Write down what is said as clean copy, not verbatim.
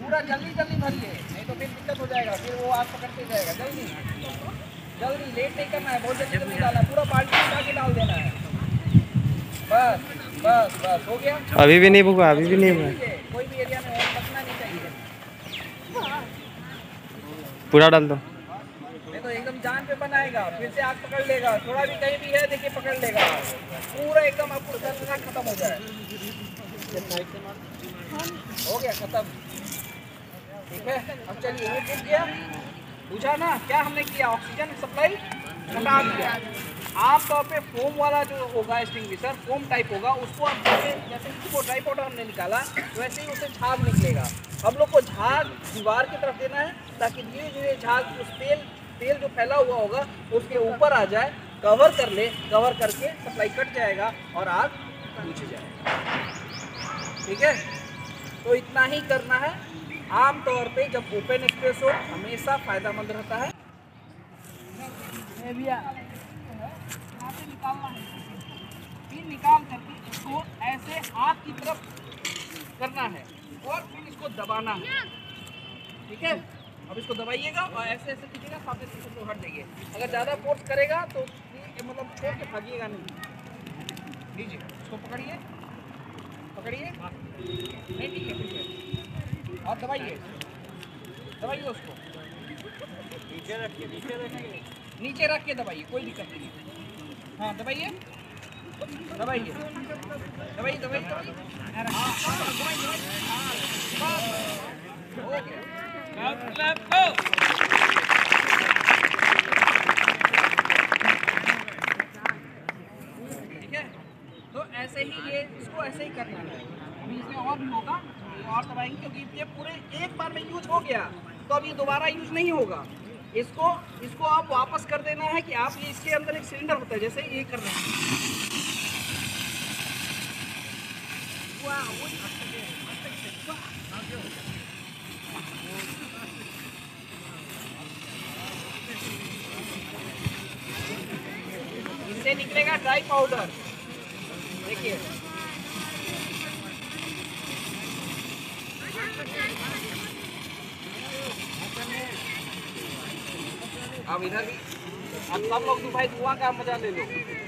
पूरा जल्दी जल्दी भरिए, नहीं तो फिर दिक्कत हो जाएगा, फिर वो आग पकड़ते जाएगा। जल्दी जल्दी, लेट नहीं करना है, बहुत जल्दी जल्दी डालना है, पूरा बाल्टी उठा के डाल देना है। बस बस बस हो गया। अभी भी नहीं भूखा, अभी भी नहीं भूखा। कोई भी एरिया में और बचना नहीं चाहिए, पूरा डाल दो। नहीं तो एकदम जान पे बनाएगा, फिर से आग पकड़ लेगा। थोड़ा भी कहीं भी है देखिए पकड़ लेगा, पूरा एकदम आपको खत्म हो जाए। हो गया खत्म, ठीक है। अब चलिए ये टूट गया, बुझा ना। क्या हमने किया, ऑक्सीजन सप्लाई घटा दिया। आमतौर पे फोम वाला जो होगा एक्सटिंग्विशर, फोम टाइप होगा, उसको आप जैसे इसको ड्राई पाउडर हमने निकाला वैसे ही उसे झाग निकलेगा। हम लोग को झाग दीवार की तरफ देना है ताकि धीरे धीरे झाग उस तेल जो फैला हुआ होगा उसके ऊपर आ जाए, कवर कर ले, कवर करके सप्लाई कट जाएगा और आग बुझ जाएगा। ठीक है, तो इतना ही करना है। आमतौर पे जब ओपन स्पेस हो हमेशा फायदेमंद रहता है। निकालना है, फिर निकाल करके इसको ऐसे आग की तरफ करना है और फिर इसको दबाना है। ठीक है, अब इसको दबाइएगा और ऐसे ऐसे कीजिएगा, सामने से इसको हट जाइए। अगर ज़्यादा फोर्स करेगा तो मतलब छोड़ के भागिएगा नहीं। लीजिए इसको पकड़िए, पकड़िए, नहीं ठीक है, ठीक है। और दबाइए, दबाइए उसको, नीचे रखिए, नीचे रख के दबाइए, कोई दिक्कत नहीं है। हाँ दबाइए, दबाइए, दबाइए, दबाइए, ठीक है। तो ऐसे ही ये इसको ऐसे ही करना है। अभी इसमें और भी होगा, और दबाएंगे क्योंकि ये पूरे एक बार में यूज हो गया तो अब ये दोबारा यूज नहीं होगा। इसको आप वापस कर देना है कि आप ये इसके अंदर एक सिलेंडर होता है, जैसे ये कर रहे हैं। इससे निकलेगा ड्राई पाउडर, देखिए। अब इधर भी, अब सब लोग भाई धुआं का मजा ले लो।